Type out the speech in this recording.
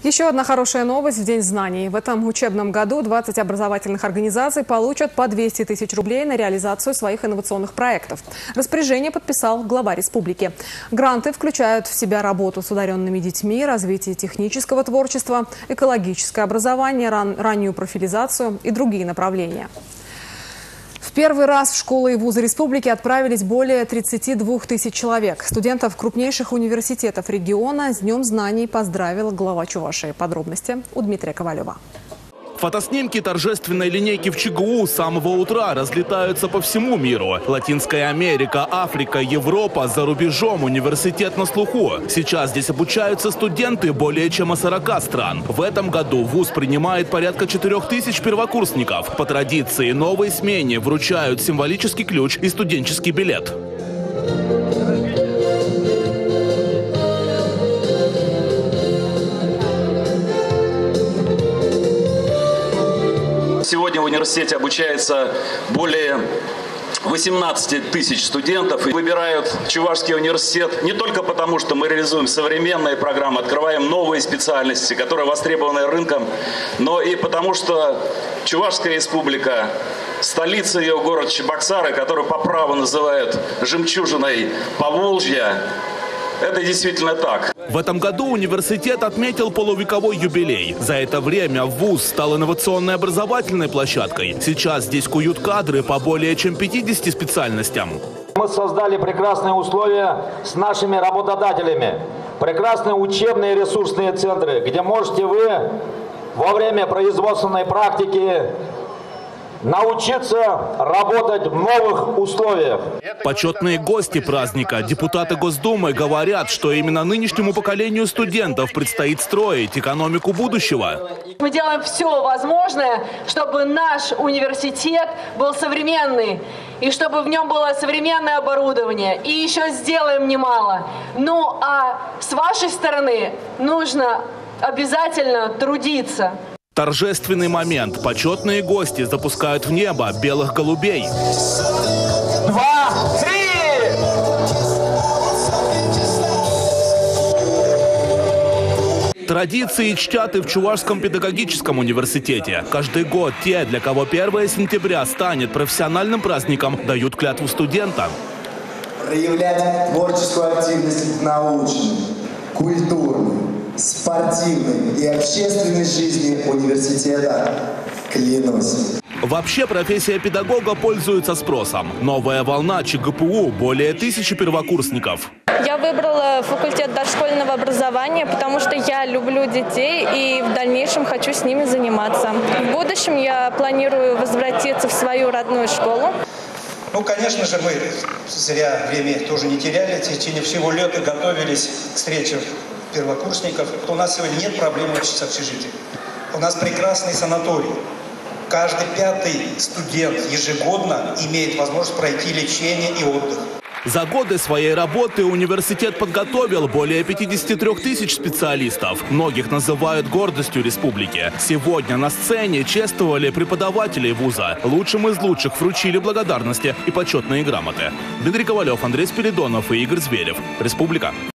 Еще одна хорошая новость в День знаний. В этом учебном году 20 образовательных организаций получат по 200 тысяч рублей на реализацию своих инновационных проектов. Распоряжение подписал глава республики. Гранты включают в себя работу с одаренными детьми, развитие технического творчества, экологическое образование, раннюю профилизацию и другие направления. В первый раз в школы и вузы республики отправились более 32 тысяч человек. Студентов крупнейших университетов региона с Днем знаний поздравила глава Чувашии. Подробности у Дмитрия Ковалева. Фотоснимки торжественной линейки в ЧГУ с самого утра разлетаются по всему миру. Латинская Америка, Африка, Европа, за рубежом, университет на слуху. Сейчас здесь обучаются студенты более чем из 40 стран. В этом году вуз принимает порядка 4000 первокурсников. По традиции новой смене вручают символический ключ и студенческий билет. Сегодня в университете обучается более 18 тысяч студентов. И выбирают Чувашский университет не только потому, что мы реализуем современные программы, открываем новые специальности, которые востребованы рынком, но и потому, что Чувашская республика, столица ее город Чебоксары, который по праву называют жемчужиной Поволжья, это действительно так. В этом году университет отметил полувековой юбилей. За это время вуз стал инновационной образовательной площадкой. Сейчас здесь куют кадры по более чем 50 специальностям. Мы создали прекрасные условия с нашими работодателями. Прекрасные учебные ресурсные центры, где можете вы во время производственной практики научиться работать в новых условиях. Почетные гости праздника, депутаты Госдумы, говорят, что именно нынешнему поколению студентов предстоит строить экономику будущего. Мы делаем все возможное, чтобы наш университет был современный, и чтобы в нем было современное оборудование. И еще сделаем немало. Ну а с вашей стороны нужно обязательно трудиться. Торжественный момент. Почетные гости запускают в небо белых голубей. 2, 3! Традиции чтят и в Чувашском педагогическом университете. Каждый год те, для кого 1 сентября станет профессиональным праздником, дают клятву студента. Проявлять творческую активность в научной, культурной, спортивной и общественной жизни университета, клянусь. Вообще профессия педагога пользуется спросом. Новая волна ЧГПУ – более 1000 первокурсников. Я выбрала факультет дошкольного образования, потому что я люблю детей и в дальнейшем хочу с ними заниматься. В будущем я планирую возвратиться в свою родную школу. Ну, конечно же, мы зря время тоже не теряли. В течение всего лета готовились к встрече первокурсников. У нас сегодня нет проблем с общежитием. У нас прекрасный санаторий. Каждый 5-й студент ежегодно имеет возможность пройти лечение и отдых. За годы своей работы университет подготовил более 53 тысяч специалистов. Многих называют гордостью республики. Сегодня на сцене чествовали преподавателей вуза. Лучшим из лучших вручили благодарности и почетные грамоты. Дмитрий Ковалев, Андрей Спиридонов и Игорь Зверев. Республика.